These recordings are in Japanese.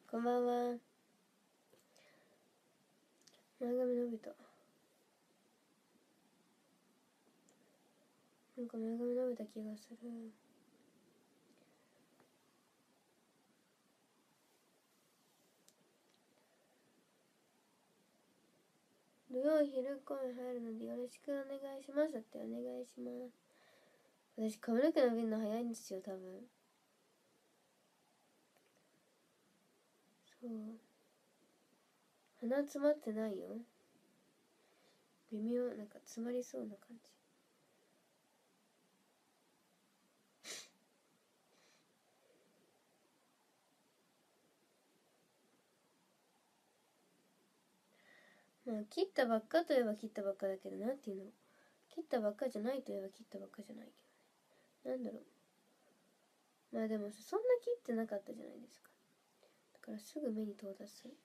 こんばんは。前髪伸びた。なんか前髪伸びた気がする。土曜昼公演入るのでよろしくお願いします。だってお願いします。私髪の毛伸びるの早いんですよ、多分。そう。鼻詰まってないよ。微妙、なんか詰まりそうな感じ。まあ切ったばっかといえば切ったばっかだけど、なんていうの、切ったばっかじゃないといえば切ったばっかじゃないけどね。なんだろう。まあでもそんな切ってなかったじゃないですか。だからすぐ目に到達する。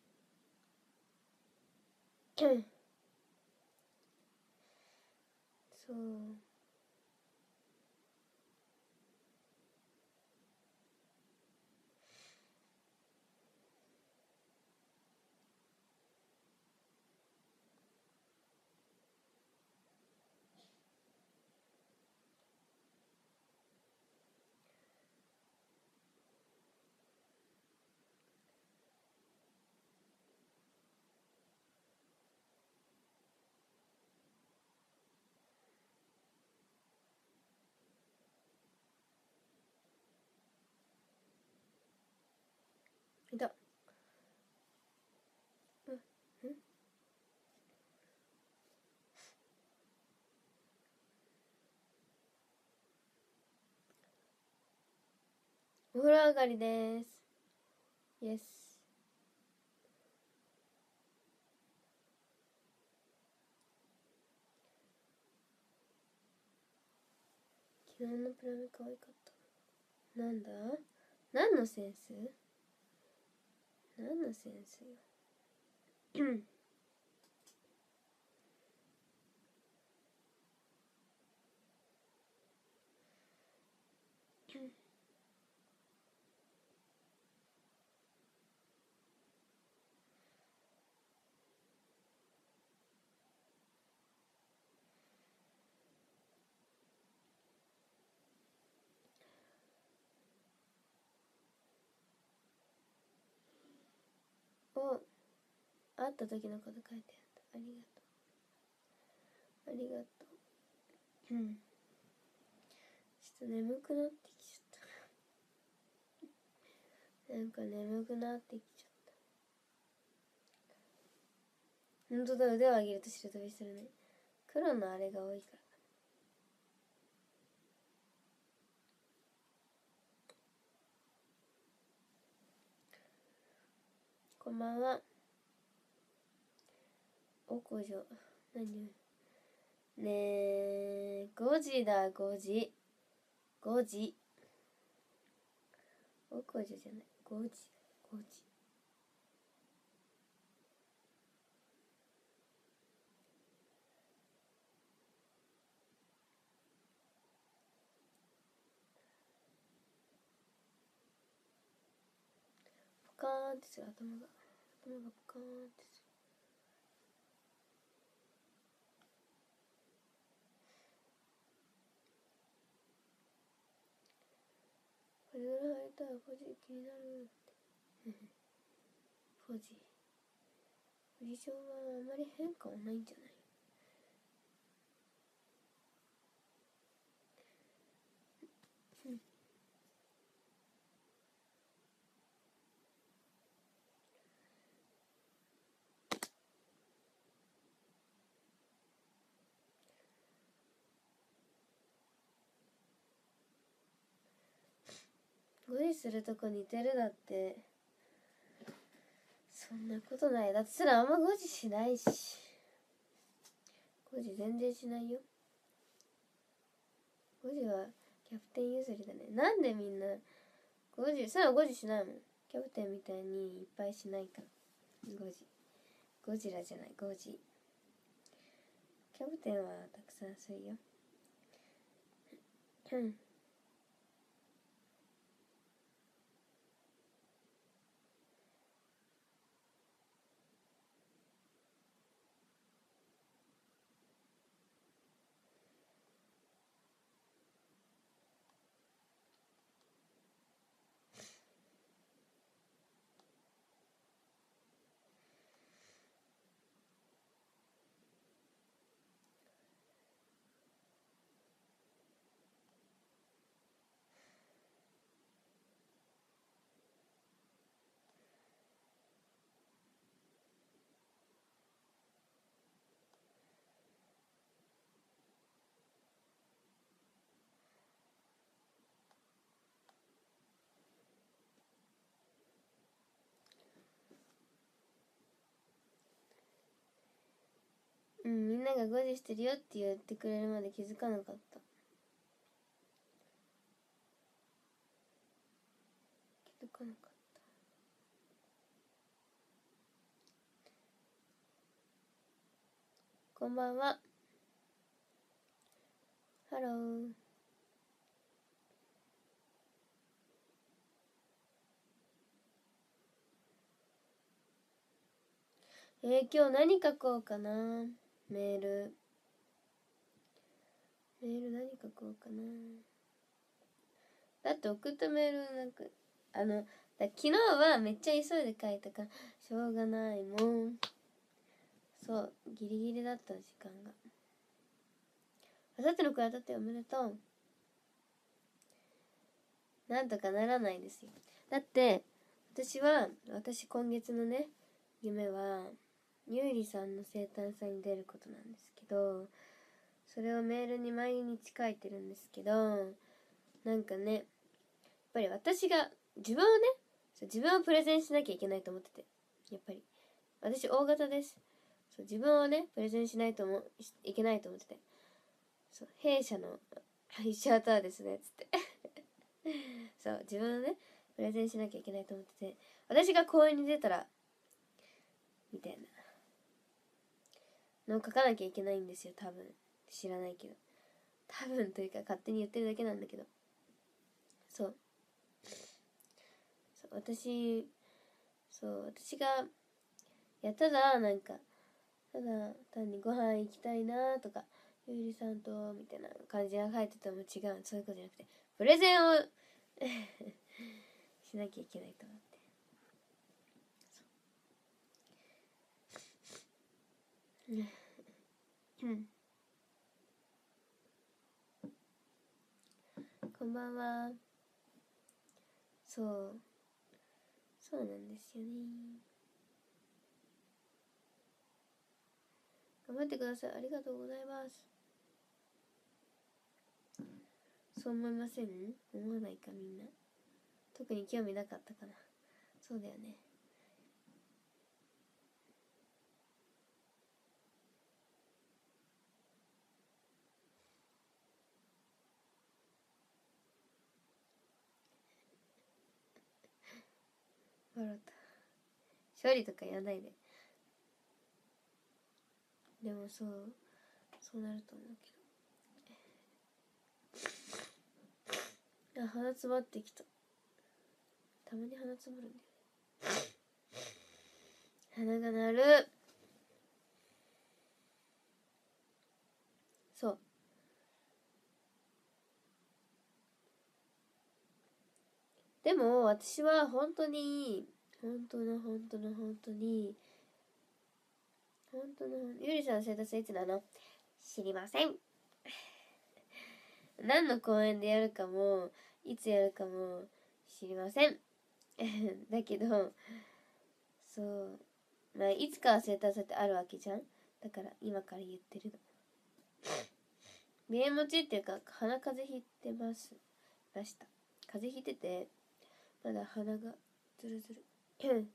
そう。いた。お風呂上がりです。イエス。昨日のプラメ可愛かった。なんだ？何のセンス？何のセンスよ。お、会った時のこと書いてあった。ありがとう。ありがとう。ちょっと眠くなってきちゃった。なんか眠くなってきちゃった。ほんとだ、腕を上げると白飛びするね。黒のあれが多いから。こんばんは。おこじょ。何？ねえ、5時だ、5時。5時。おこじょじゃない。5時。5時。ポカーンってする、頭がポカーンってする。パリドラ入りたい。ポジ気になるってポジションはあまり変化はないんじゃない？5時するとこ似てるだって。そんなことない。だってそれあんま5時しないし。5時全然しないよ。5時はキャプテン譲りだね。なんでみんな5時、それは5時しないもん。キャプテンみたいにいっぱいしないから。5時。ゴジラじゃない、5時。キャプテンはたくさんするよ。 みんなが誤字してるよって言ってくれるまで気づかなかった。気づかなかった。こんばんは。ハロー。今日何書こうかな。メール何書こうかな。だって送ったメールなんか昨日はめっちゃ急いで書いたからしょうがないもん。そうギリギリだった時間が。あさってのクラだっておめでとう。なんとかならないですよ。だって私今月のね夢はゆうりさんの生誕祭に出ることなんですけど、それをメールに毎日書いてるんですけど、なんかねやっぱり私が自分をプレゼンしなきゃいけないと思ってて、やっぱり私 O 型です。そう自分をねプレゼンしないといけないと思ってて、そう弊社のシャーターですねつってそう自分をねプレゼンしなきゃいけないと思ってて、私が公演に出たらみたいなのを書かなきゃいけないんですよ。多分知らないけど、多分というか勝手に言ってるだけなんだけど、そう私がただ単にご飯行きたいなとかゆうりさんとみたいな感じが書いてても違う、そういうことじゃなくてプレゼンをしなきゃいけないと思って、こんばんは。そうなんですよね。頑張ってください。ありがとうございます。そう思いません？思わないかみんな。特に興味なかったかな。そうだよね。笑った。勝利とかやらないで。でもそうなると思うけど。鼻詰まってきた。たまに鼻詰まるんだよね。鼻が鳴る。そうでも私は本当にゆりさんの生活いつなの？知りません。何の公演でやるかもいつやるかも知りませんだけどいつかは生誕祭ってあるわけじゃん。だから今から言ってるの。鼻炎持ちっていうか鼻風邪ひいてました。風邪ひいててまだ鼻がズルズル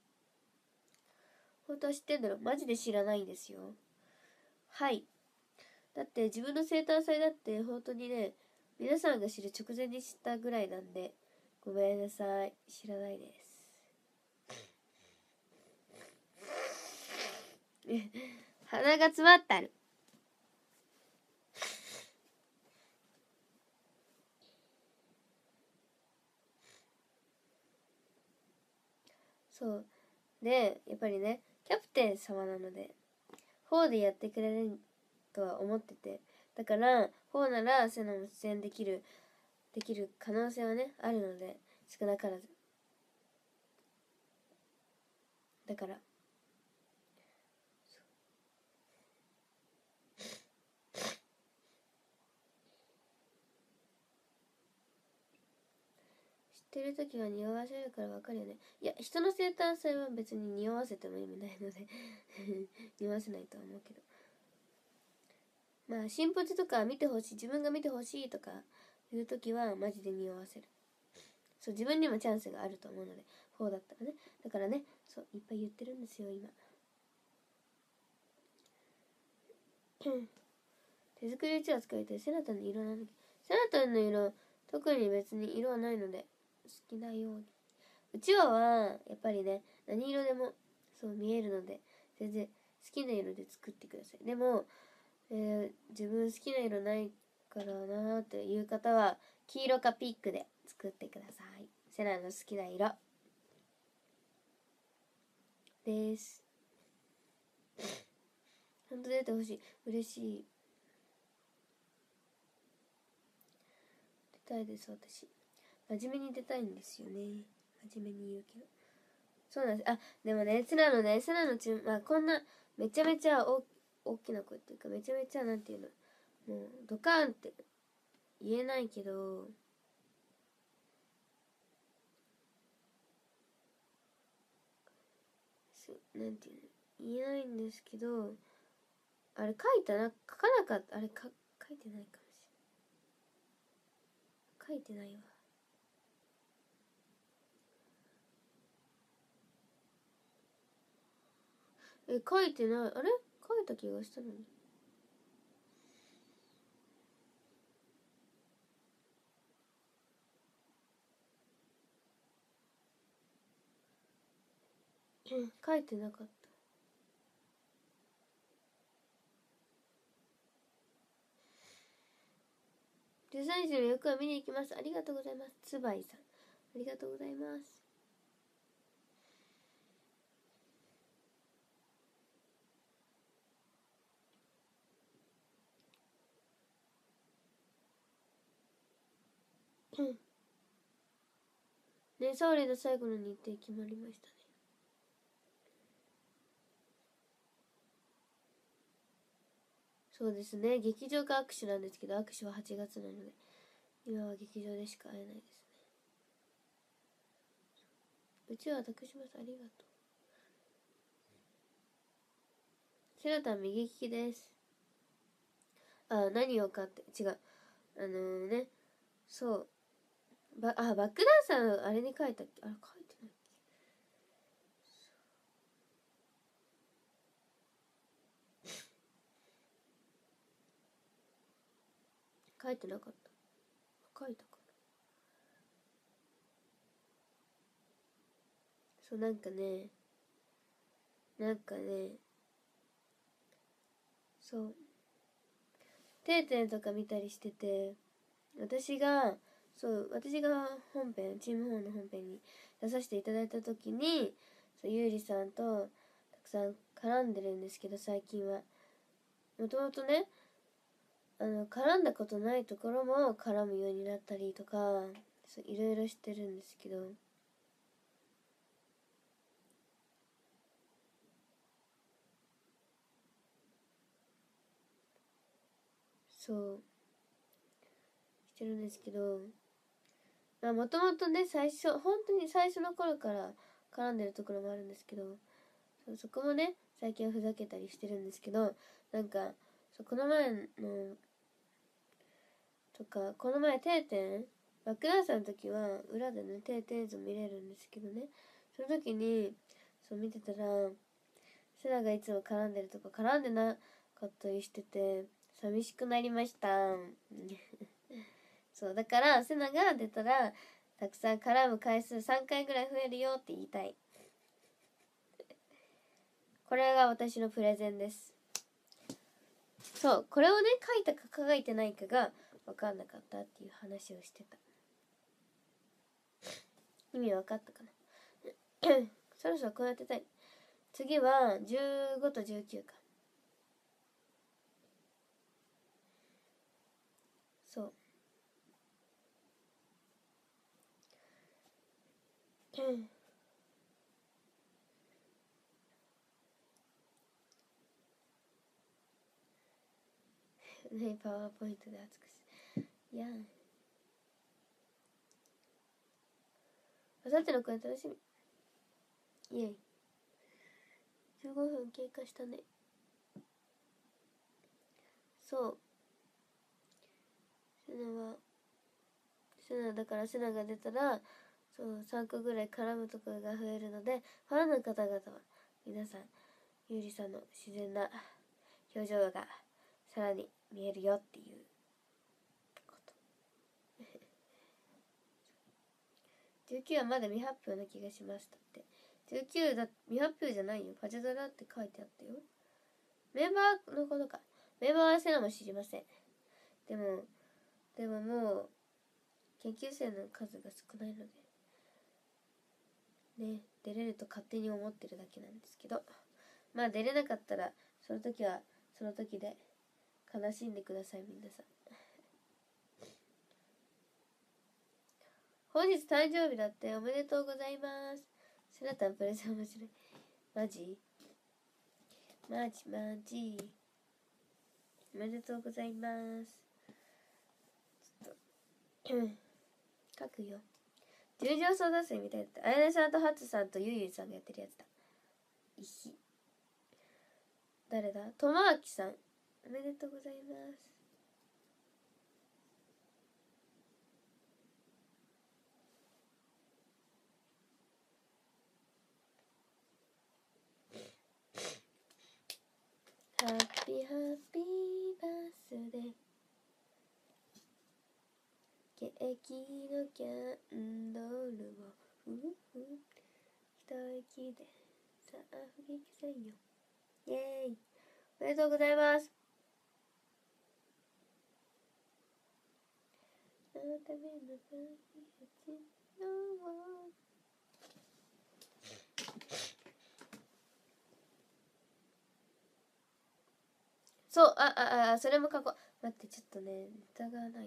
本当は知ってんだろ？マジで知らないんですよ。はい。だって自分の生誕祭だって本当にね皆さんが知る直前に知ったぐらいなんで、ごめんなさい、知らないです鼻が詰まったる。そうでやっぱりねキャプテン様なので4でやってくれるとは思ってて、だから4ならセナも出演できる可能性はねあるので、少なからず。だから知ってるときは匂わせるからわかるよね。いや人の生誕祭は別に匂わせても意味ないので匂わせないとは思うけど、まあシンポジとか見てほしい、自分が見てほしいとかいうときはマジで匂わせる。そう自分にもチャンスがあると思うので、4だったらね。だからね、そういっぱい言ってるんですよ今。 手作りうちわ使いたい。セナタンの色なんだっけ。セナタンの色、特に別に色はないので、好きなように。うちわは、やっぱりね、何色でも、そう見えるので、全然好きな色で作ってください。でも、自分好きな色ないからなーっていう方は、黄色かピンクで作ってください。セナの好きな色です。ほんと出てほしい。嬉しい。出たいです、私。真面目に出たいんですよね。真面目に言うけど。そうなんです。あ、でもね、セナのまあ、こんな、めちゃめちゃ大きな声っていうか、めちゃめちゃ、なんていうの、もう、ドカーンって言えないけど、なんていうの、言えないんですけど、あれ書かなかった、あれ書いてないかもしれない。書いてないわ。書いてない。あれ書いた気がしたのに。書いてなかった。13時の役は見に行きます。ありがとうございます。つばいさん。ありがとうございます。ね、サオリの最後の日程決まりましたね。そうですね。劇場が握手なんですけど、握手は8月なので、今は劇場でしか会えないですね。うちは託します。ありがとう。セナタン右利きです。あ、何をかって、違う。ね、そう。バックダンサーのあれに書いたっけ。あれ書いてないっけ。書いてなかった。書いたかな。そう、なんかね、そう。定点とか見たりしてて、私が本編、チーム4の本編に出させていただいた時に、そう、ゆうりさんとたくさん絡んでるんですけど、最近は。もともとね、絡んだことないところも絡むようになったりとか、そう、いろいろしてるんですけど、そう、してるんですけど、まあ、もともとね、本当に最初の頃から絡んでるところもあるんですけど、そこもね、最近はふざけたりしてるんですけど、なんか、この前の、この前定点、バックダンサーの時は、裏でね、定点映像見れるんですけどね、その時に、見てたら、セナがいつも絡んでるとこ絡んでなかったりしてて、寂しくなりました。そう、だから、セナが出たら、たくさん絡む回数3回ぐらい増えるよって言いたい。これが私のプレゼンです。そう、これをね、書いたか書いてないかが分かんなかったっていう話をしてた。意味分かったかなそろそろこうやってたい。次は15と19か。そうね、パワーポイントで熱くしいやあさっての公演楽しみ。イエイ。15分経過したね。そう、だからセナが出たら、そう、3個ぐらい絡むところが増えるので、ファンの方々は皆さんゆうりさんの自然な表情がさらに見えるよっていうこと19はまだ未発表な気がしましたって。19だ、未発表じゃないよ。パジャドラって書いてあったよ。メンバーのことか。メンバーはセナも知りません。でももう研究生の数が少ないのでね、出れると勝手に思ってるだけなんですけど、まあ出れなかったらその時はその時で悲しんでください皆さん。本日誕生日だっておめでとうございます。セナタンプレゼン面白い。マジおめでとうございます。ちょっと書くよ。十条争奪戦みたいだった。あやねさんとハツさんとゆいゆいさんがやってるやつだ。いひ。誰だ？ともあきさん。おめでとうございます。ハッピーハッピーバースデー。ケーキのキャンドルをふふ一息でさあ吹き消せよ。イエーイ。おめでとうございます。あなためのパーティー始めよう。そう、それも書こう。待って、ちょっとね、ネタがないから。そうなん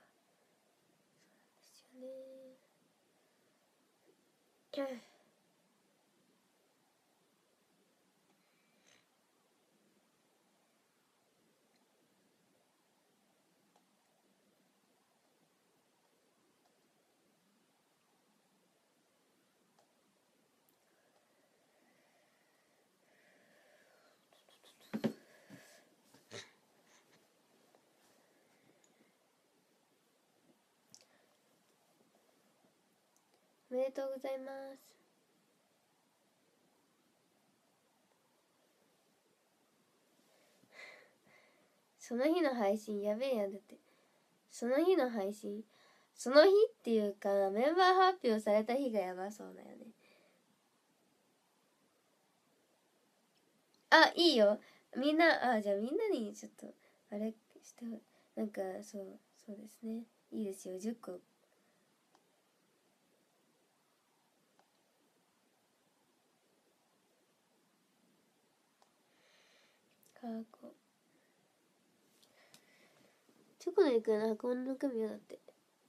ですよね。おめでとうございます。その日の配信やべえやん。だってその日の配信、その日っていうかメンバー発表された日がやばそうだよね。あ、いいよ。みんな、じゃあみんなにちょっとあれして、なんかそうですね。いいですよ。10個過去チョコのいくらの箱物の中身はだって。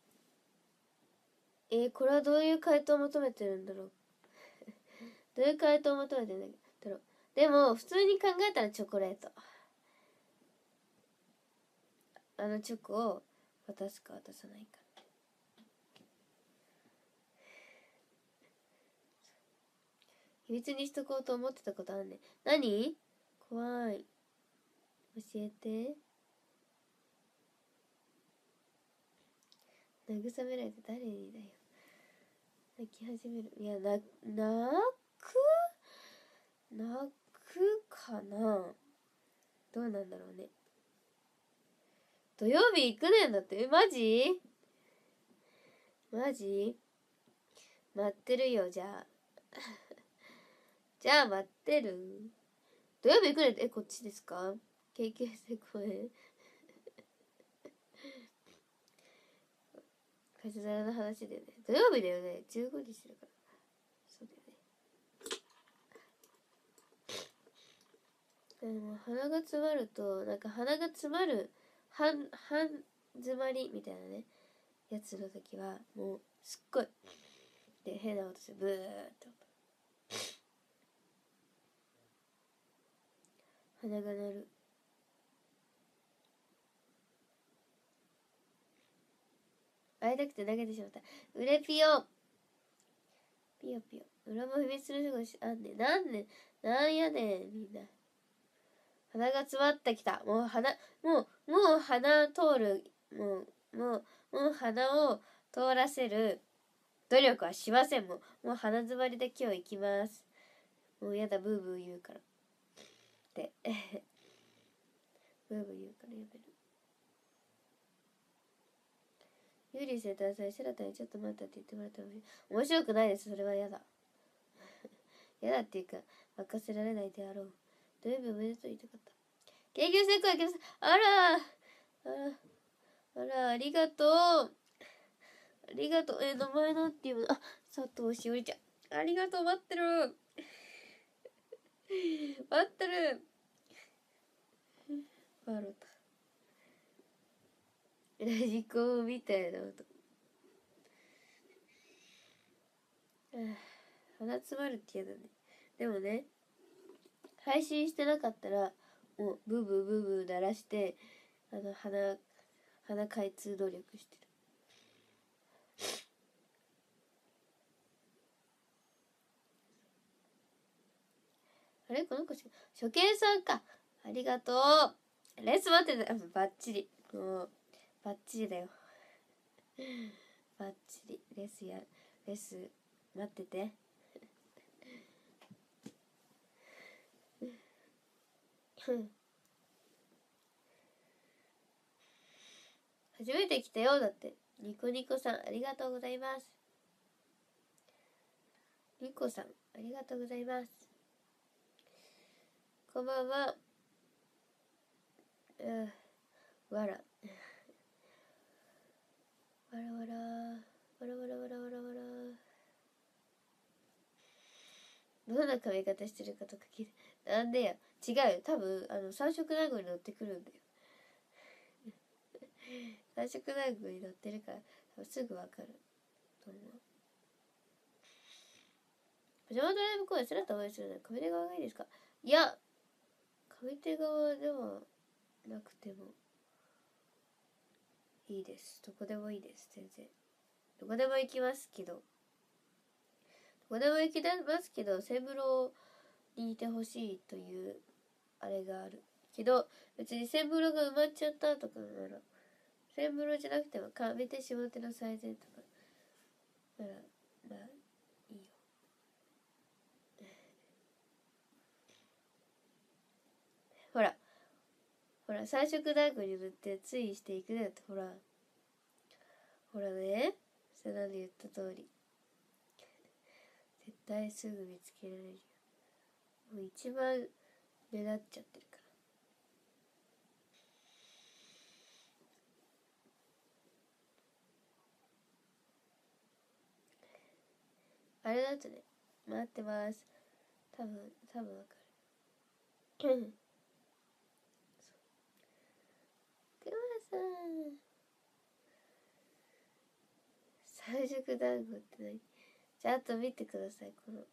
これはどういう回答を求めてるんだろう。どういう回答を求めてるんだろう。でも普通に考えたらチョコレート。あのチョコを渡すか渡さないか。秘密にしとこうと思ってたことあんねん。何？怖い。教えて。慰められて誰にだよ。泣き始める。いや、泣くかな。どうなんだろうね。土曜日行くねんだって。マジ待ってるよ、じゃあ。じゃあ待ってる。土曜日行くねんって、こっちですか？ KKS 公園。会社皿の話でね。土曜日だよね。15日するから。そうだよね。でも鼻が詰まると、なんか鼻が詰まる、半詰まりみたいなね、やつの時は、もう、すっごい。で、変な音して、ブーって音。鼻が鳴る。会いたくて投げてしまった。うれぴよ。ピヨピヨ。裏も秘密の人があんねん。なんやねん、みんな。鼻が詰まってきた。もう鼻通る。もう鼻を通らせる努力はしません。もう鼻詰まりで今日行きます。もうやだ、ブーブー言うから。で、 ブーブー言うからやめる。ユーリ生誕祭、セラタにちょっと待ったって言ってもらったら面白くないです。それは嫌だ。嫌だっていうか、任せられないであろう。土曜日おめでとう言いたかった。研究成功あけます。あら、ありがとう。ありがとう。名前なんていうの？あ、佐藤しおりちゃん。ありがとう、待ってる。待ってる。笑った。ラジコンみたいな音。鼻詰まるって嫌だね。でもね、配信してなかったら、もうブーブーブーブー鳴らして、鼻開通努力してる。あれこの子初見さんか。ありがとう。レス待ってた。バッチリ。もう、バッチリだよ。バッチリ。レス、待ってて。初めて来たよ。だって。ニコニコさん、ありがとうございます。ニコさん、ありがとうございます。こんばんは。わら。わらわら。わらわら。わらわらわらわらわら。どんな髪型してるかとか聞いて。なんでや。違うよ。多分、三色団子に乗ってくるんだよ。三色団子に乗ってるから、多分すぐわかると思う。パジャマドライブ公演、セラタ応援するのは上手側がいいですか？いや、上手側ではなくてもいいです。どこでもいいです。全然。どこでも行きますけど。どこでも行きますけど、セブロにいてほしいというあれがある。けど、別にセブロが埋まっちゃったとかなら、セブロじゃなくても上手下手の最善とかなら、まあ、いいよ。ほら、三色団子に塗ってツイしていくねって、ほらね、セナで言った通り。絶対すぐ見つけられるよ。もう一番目立っちゃってるから。あれだとね、待ってます。多分わかる。クマさん。三色団子って何？ちゃんと見てください。この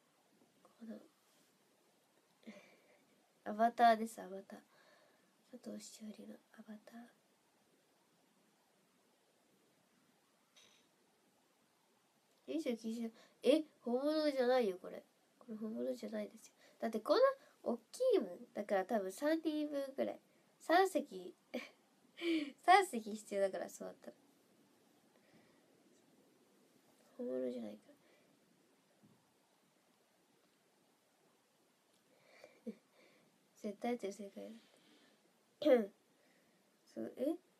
アバターです。アバター。佐藤しおりのアバター。29本物じゃないよ、これ本物じゃないですよ。だってこんな大きいもん。だから多分3人分くらい。3席3席必要だから、そうだったら。本物じゃないから。絶対やってる正解だって。そう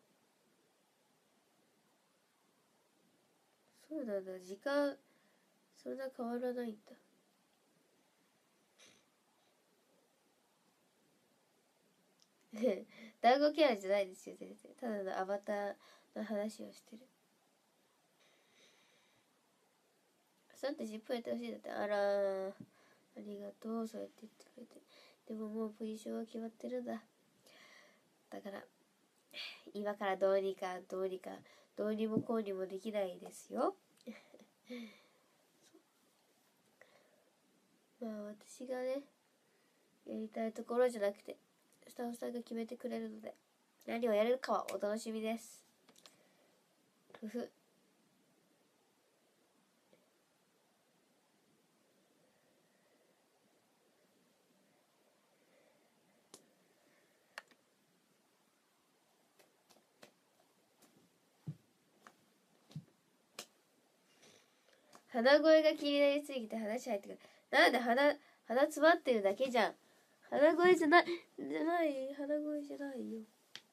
そうなんだ。時間そんな変わらないんだ。団子キャラじゃないですよ、全然。ただのアバターの話をしてる。さて10分やってほしいだって。あらー、ありがとう。そうやって言ってくれて。でももうポジションは決まってるんだ。だから今からどうにもこうにもできないですよ。まあ私がね、やりたいところじゃなくてスタッフさんが決めてくれるので、何をやれるかはお楽しみです。ふふ。鼻声が気になりすぎて話入ってくる。なんで鼻詰まってるだけじゃん。 鼻声じゃない鼻声じゃないよ。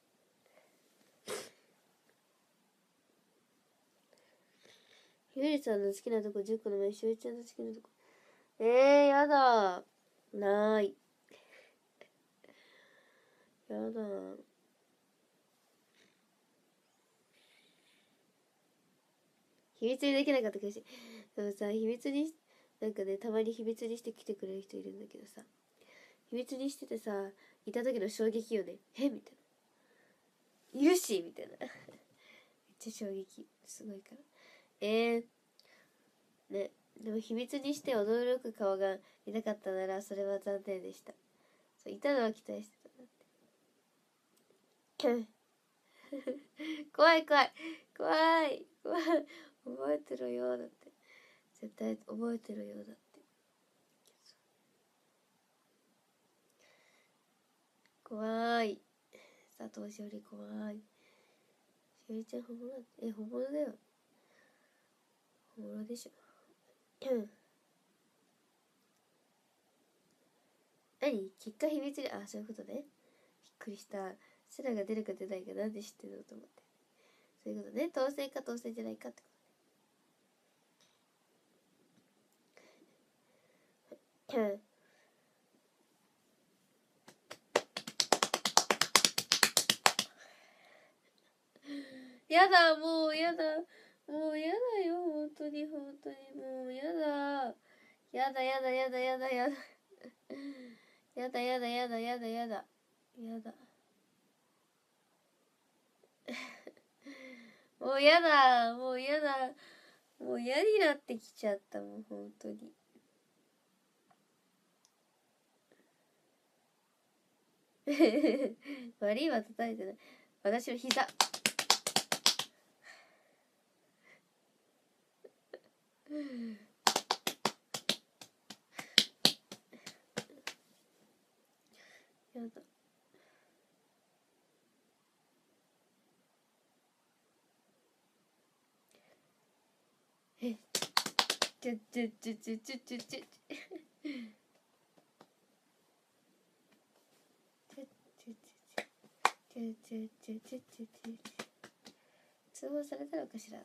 ひゅりさんの好きなとこ10個の前、しおりちゃんの好きなとこ。やだ。ない。やだ。秘密にできなかったかし。でもさ、秘密に、なんかね、たまに秘密にして来てくれる人いるんだけどさ、秘密にしててさ、いた時の衝撃よね。みたいな。いるしみたいな。めっちゃ衝撃。すごいから。ね。でも秘密にして驚く顔が見たかったなら、それは残念でした。そう、いたのは期待してたんだって。怖い。覚えてろよ、だって。絶対覚えてろよ、だって。怖い。佐藤しおり怖い。しおりちゃん本物だって。本物だよ。本物でしょ。何？結果秘密で、そういうことね。びっくりした。セラが出るか出ないかなんで知ってるのと思って。そういうことね。当選か当選じゃないかってことね。やだ、もうやだ。もうやだよ、本当に。もうやだ。やだ。やだ。もうやだ。もう嫌になってきちゃった、もう本当に。悪いは叩いてない。私の膝。やだ。通報されたのかしらって。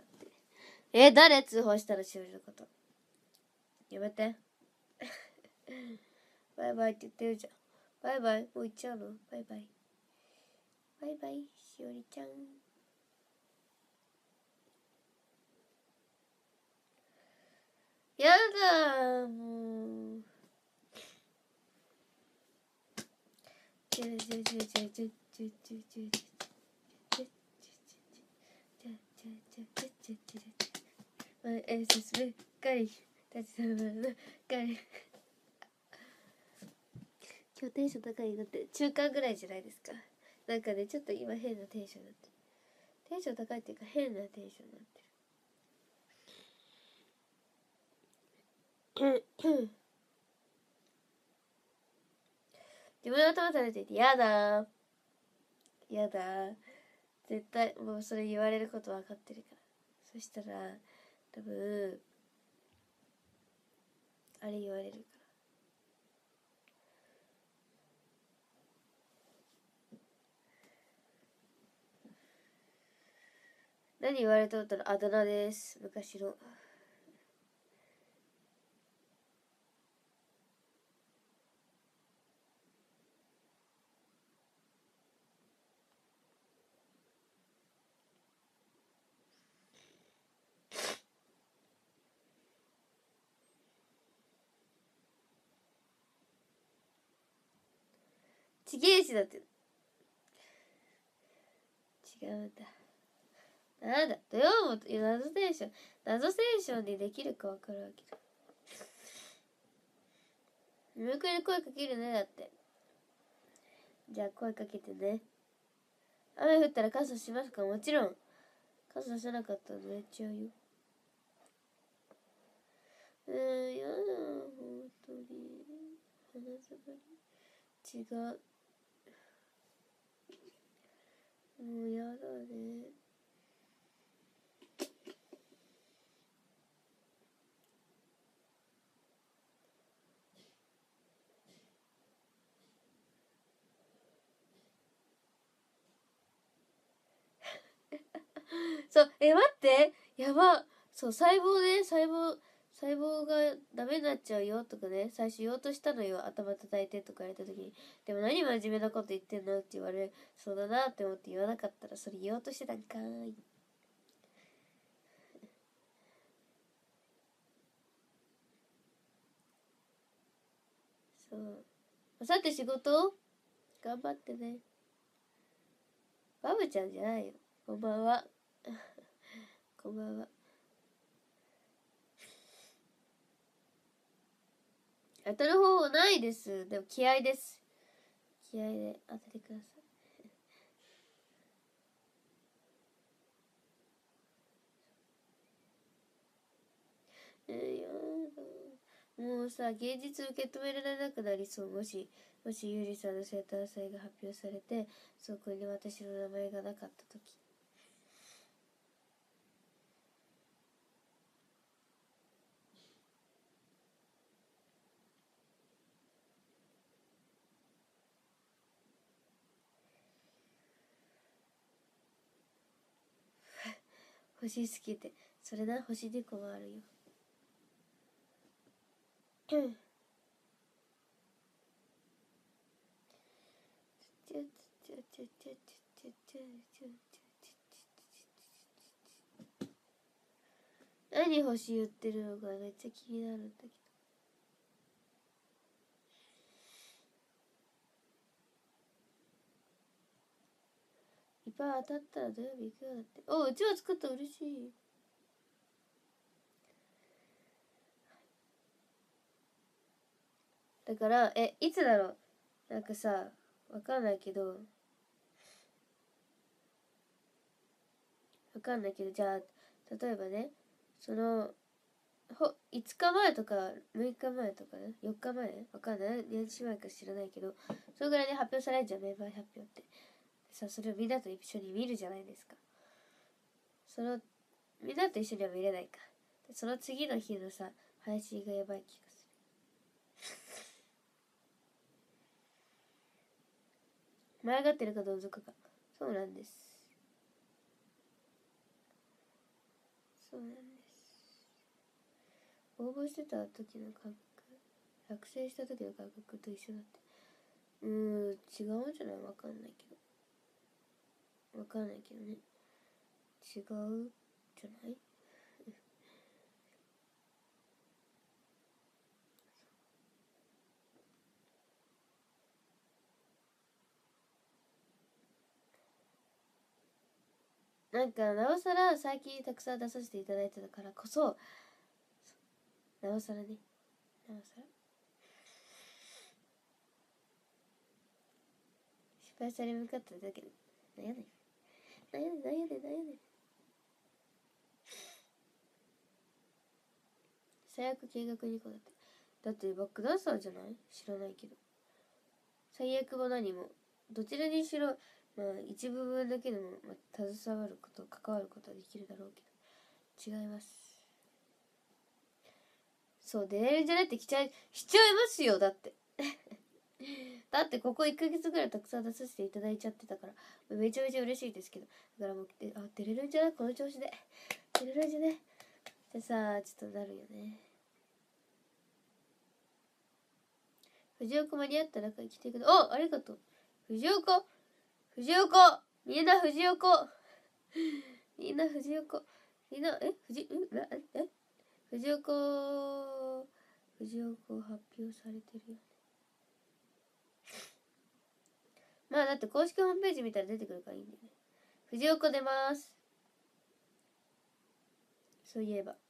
誰通報したらしおりのこと。やめて。バイバイって言ってるじゃん。バイバイ。もう行っちゃうの？バイバイ。バイバイ、しおりちゃん。やだー、もう。今日テンション高いなって。中間ぐらいじゃないですか。なんかね、ちょっと今変なテンションになってる。テンション高いっていうか変なテンションになってる。自分の頭食べていてやだー。絶対もうそれ言われること分かってるから。そしたら多分あれ言われるから。何言われとったらあだ名です。昔の。ちげえしだって。違うんだ。なんだ、土曜も謎テンションにできるか分かるわけだ。向こうに声かけるね、だって。じゃあ声かけてね。雨降ったら傘しますか？もちろん。傘さなかったら濡れちゃうよ。やだ、本当に。鼻詰まり。違う。もうやだね。 そう、待って、やば。そう、細胞がダメになっちゃうよとかね、最初言おうとしたのよ、頭叩いてとか言われた時に。でも何真面目なこと言ってんのって言われそうだなって思って言わなかったら、それ言おうとしてたんかーい。そう。さて仕事頑張ってね。バブちゃんじゃないよ。こんばんは。こんばんは。当たる方法ないです。でも気合です。気合で当ててください。やだ。もうさ、現実受け止められなくなりそう。もしゆりさんの生誕祭が発表されて、そこに私の名前がなかった時。星好きで。それな、星猫もあるよ。何星言ってるのかめっちゃ気になるんだけど。いっぱい当たったら土曜日行くよだって。お、うちは作ったら嬉しい。だから、いつだろう。なんかさ、わかんないけど、じゃあ、例えばね、その、5日前とか6日前とかね、4日前わかんない。何日前か知らないけど、それぐらいで発表されるじゃん、メンバー発表って。さ、それをみんなと一緒に見るじゃないですか。みんなと一緒には見れないか。その次の日のさ、配信がやばい気がする。前がってるかどうぞかが。そうなんです。そうなんです。応募してた時の感覚、落選した時の感覚と一緒だって。違うんじゃない？わかんないけど。わかんないけどね。違うじゃないなんか、なおさら最近たくさん出させていただいてたからこそ、なおさらね。なおさら。失敗され向かっただけで。なんやねん。なんやねん、なんやねん、なんやねん。最悪計画2個だって。だってバックダンサーじゃない？知らないけど。最悪も何も。どちらにしろ、まあ一部分だけでも、携わること、関わることはできるだろうけど。違います。そう、出れるんじゃないってしちゃいますよ、だって。だってここ1ヶ月ぐらいたくさん出させていただいちゃってたから、めちゃめちゃ嬉しいですけど。だからもう、出れるんじゃない？この調子で。出れるんじゃね？ってさ、ちょっとなるよね。藤岡間に合ったら来てください。お、ありがとう。藤岡みんな藤岡みんな藤岡みんな、藤岡発表されてるよね。まあだって公式ホームページ見たら出てくるからいいんだよね。藤岡出ます。そういえば。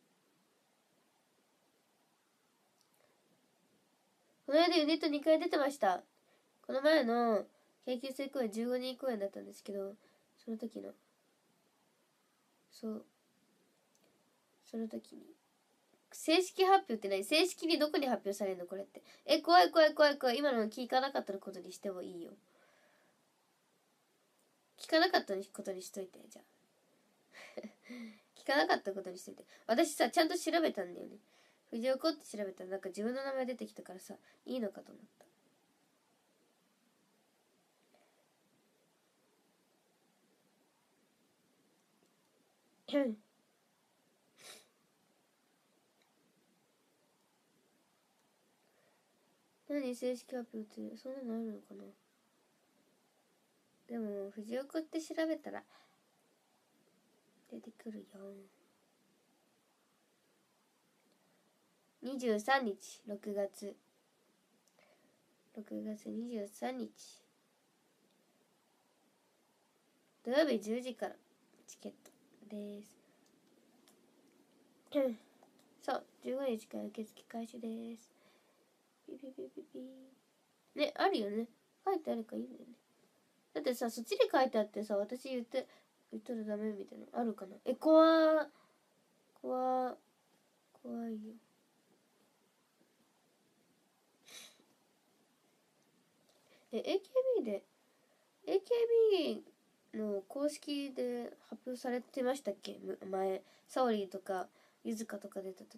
この間ユニット2回出てました。この前の研究生公演15人公演だったんですけど、その時に。正式発表って何？正式にどこに発表されるのこれって。怖い。今の聞かなかったことにしてもいいよ。聞かなかったことにしといて、じゃあ。聞かなかったことにしといて。私さ、ちゃんと調べたんだよね。藤岡って調べたらなんか自分の名前出てきたからさ、いいのかと思った。 何正式発表ってそんなのあるのかな。でも藤岡って調べたら出てくるよ。23日6月23日土曜日10時からチケットです。そう15日から受付開始です。ピピピピピね、あるよね。書いてあるからいいんだよね。だってさ、そっちで書いてあってさ、私言ったらダメみたいなのあるかな。怖いよ。AKB の公式で発表されてましたっけ、前。サオリーとかユズカとか出た時。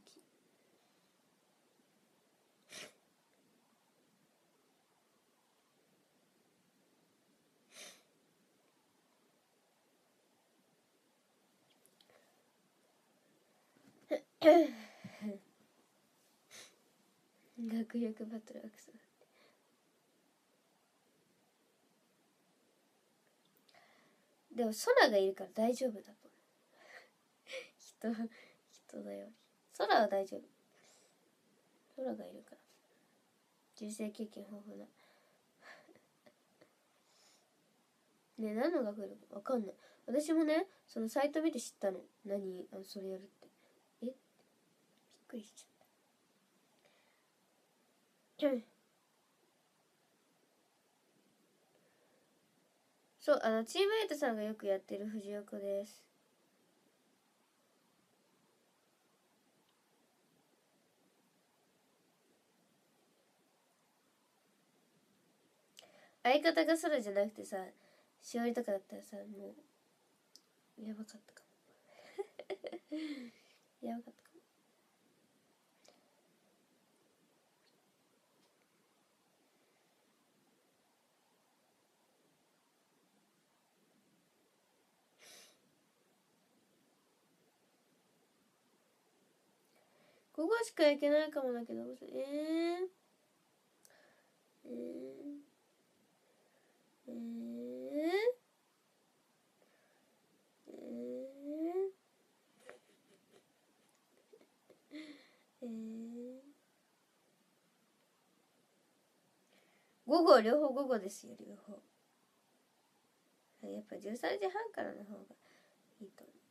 学力バトルアクセル。でも空がいるから大丈夫だと思う。人だよ。空は大丈夫。空がいるから。人生経験豊富な。ね、何の学力わかんない。私もね、そのサイト見て知ったの。それやるって。びっくりしちゃった。そう、チームエイトさんがよくやってる藤岡です。相方が空じゃなくてさ、しおりとかだったらさ、もう、やばかったかも。やばかったかも。午後しか行けないかもだけど、両方午後ですよ、両方。やっぱ13時半からの方がいいと思う。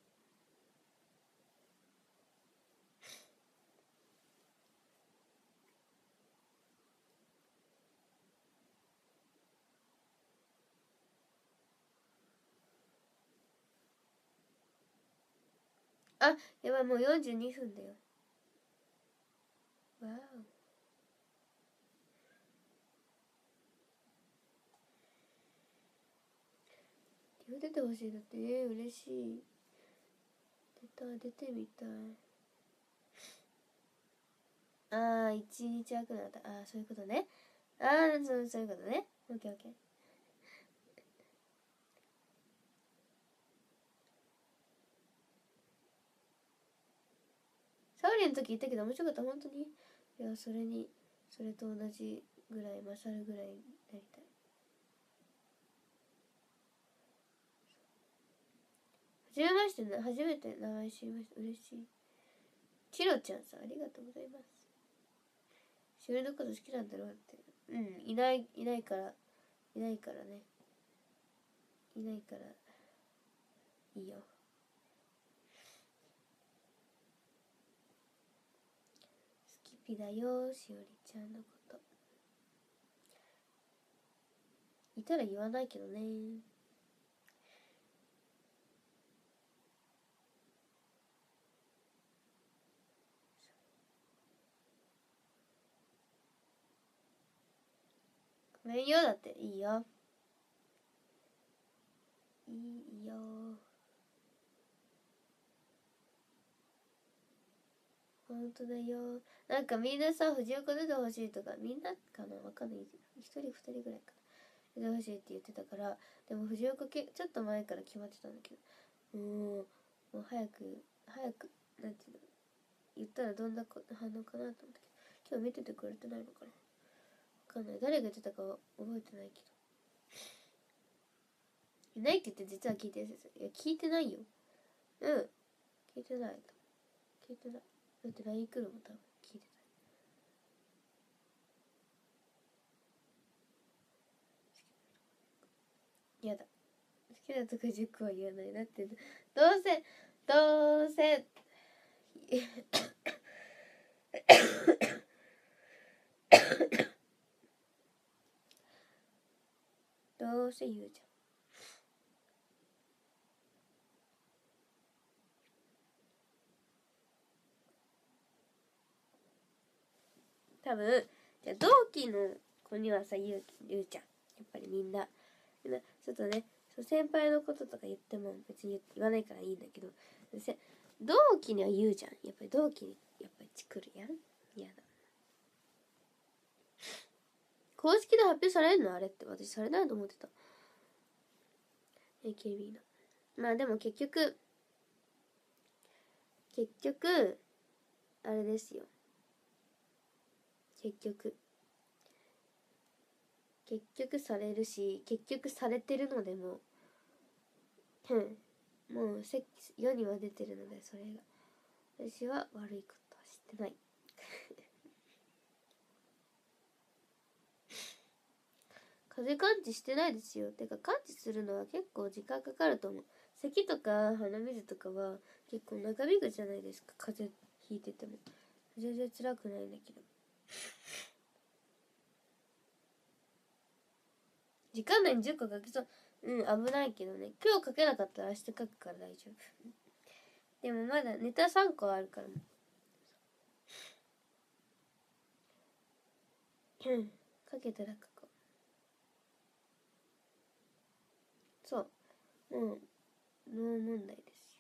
あ、やばい、もう42分だよ。わお。出てほしい。だって嬉しい。出てみたい。一日空くなった。そういうことね。そういうことね。オッケーオッケー。サウリの時言ったけど面白かった、本当に。いや、それと同じぐらい、勝るぐらいになりたい。初めて名前知りました。嬉しい。チロちゃんさん、ありがとうございます。しおりのこと好きなんだろうって。いないからね。いないから、いいよ。好きピだよ、しおりちゃんのこと。いたら言わないけどね。ごめんよ、だって。いいよ。いいよ。ほんとだよ。なんかみんなさ、藤岡出てほしいとか、みんなかなわかんない。一人二人ぐらいかな。出てほしいって言ってたから、でも藤岡ちょっと前から決まってたんだけど。 もう早くなんていうの言ったらどんな反応かなと思ったけど、今日見ててくれてないのかな、わかんない。誰が言ってたかは覚えてないけど、いないって言って実は聞いてるんですよ。いや聞いてないよ。聞いてない。聞いてない。だって LINE 来るもん、多分聞いてない。やだ、好きなとこ10個は言わない。だってどうせどうせ言うじゃん。多分じゃあ同期の子にはさ言うじゃん。やっぱりみんなちょっとね、先輩のこととか言っても別に言わないからいいんだけど、同期には言うじゃん。やっぱり同期にやっぱり来るやん。やだ。公式で発表されるのあれって。私されないと思ってた。AKB の。まあでも結局あれですよ。結局されるし、結局されてるのでももう世には出てるので、それが私は悪いことはしてない。風邪感知してないですよ。てか感知するのは結構時間かかると思う。咳とか鼻水とかは結構長引くじゃないですか。風邪ひいてても全然辛くないんだけど、時間内に10個書けそう。危ないけどね。今日書けなかったら明日書くから大丈夫。でもまだネタ3個あるから書けたら書こう。そう、ノー問題です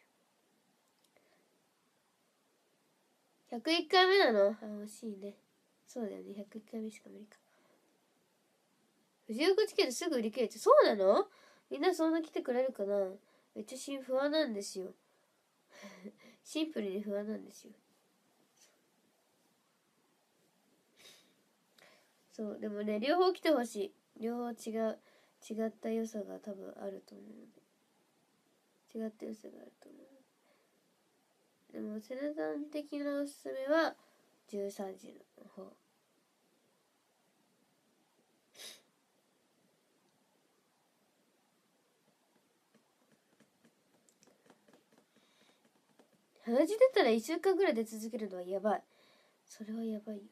よ。101回目なの？惜しいね。そうだよね、101回目しか無理か。藤岡チケットすぐ売り切れて。そうなの？みんなそんな来てくれるかな？めっちゃ不安なんですよ。シンプルに不安なんですよ。そう、でもね、両方来てほしい。両方違った良さが多分あると思うので。違った良さがあると思う。でも、セナさん的なおすすめは、13時の方。鼻血出たら1週間ぐらいで続けるのはやばい。それはやばいよ。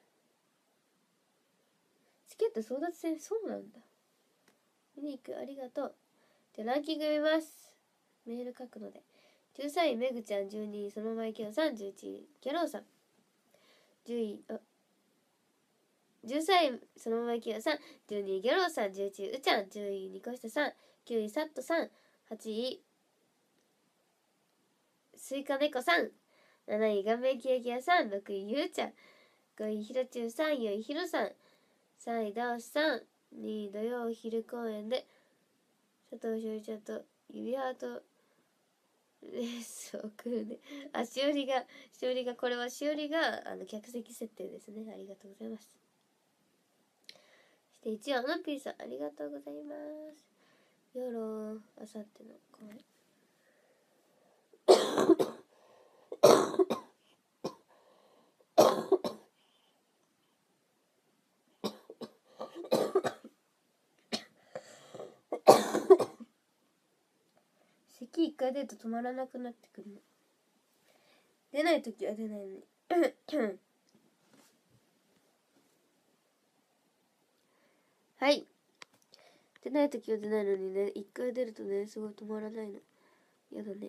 チケット争奪戦、そうなんだ。見に行く、ありがとう。じゃあランキング見ます。メール書くので。13位、めぐちゃん。12位、そのままいけよさん。11位、ギャローさん。10位、13位、そのままいけよさん。12位、ギャローさん。11位、うちゃん。10位、ニコシタさん。9位、サットさん。8位、スイカ猫さん。7位、顔面キヤキヤさん。6位、ゆうちゃん。5位、ひろちゅうさん。4位、ひろさん。3位、ダオシさん。2位、土曜昼公演で佐藤しおりちゃんと指ハートレースを送るね。しおりが、これはしおりが客席設定ですね。ありがとうございます。そして1位はのぴーさん、ありがとうございます。よろあさっての公演咳一回出ると止まらなくなってくるの。出ないときは出ないのにはい、出ないときは出ないのにね、一回出るとね、すごい止まらないの。やだね。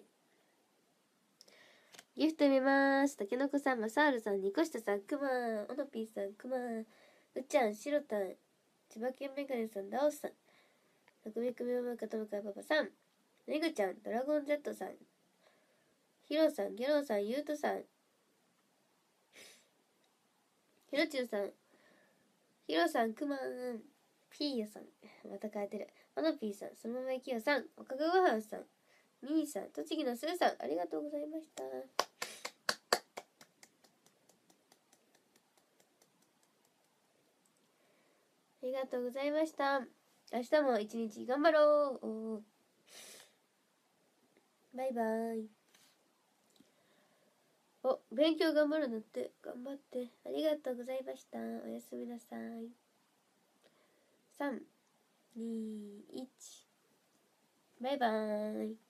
ギフト見ます。たけのこさん、まさーるさん、にこしたさん、くまーん、おのぴーさん、くまーん、うちゃん、しろたん、千葉県メガネさん、ダオスさん、たくみくみおむかとむかパパさん、めぐちゃん、ドラゴン Z さん、ひろさん、ギャローさん、ゆうとさん、ひろちゅうさん、ひろさん、くまーん、ピーヤさん、また変えてる、おのぴーさん、そのままいきよさん、おかがごはんさん、 みーさん、栃木のすーさん、ありがとうございました。ありがとうございました。明日も一日頑張ろう。バイバイ。お、勉強頑張るのって頑張って。ありがとうございました。おやすみなさい。3、2、1。バイバーイ。